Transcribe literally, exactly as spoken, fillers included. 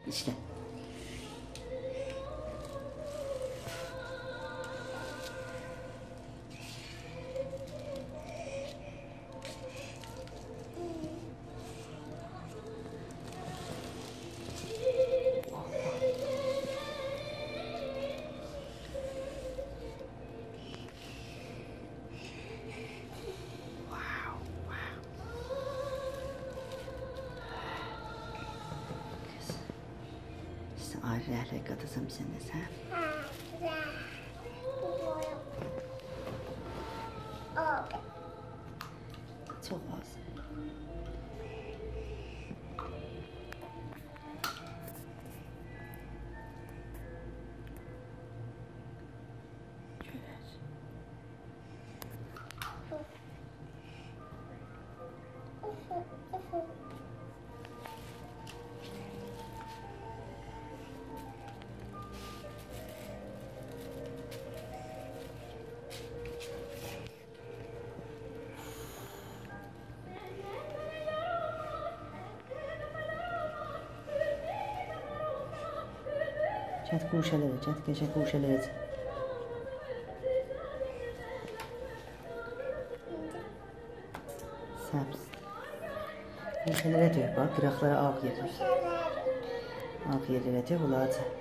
İşte. Ayrı qatasam sən də sən? Çox az. Görək. Çət quşələrə, çət qəşə quşələrə. Səbz. Quşələrə döyür, bax, qıraqlara ağ yedir. Ağ yedir, edək, olacaq.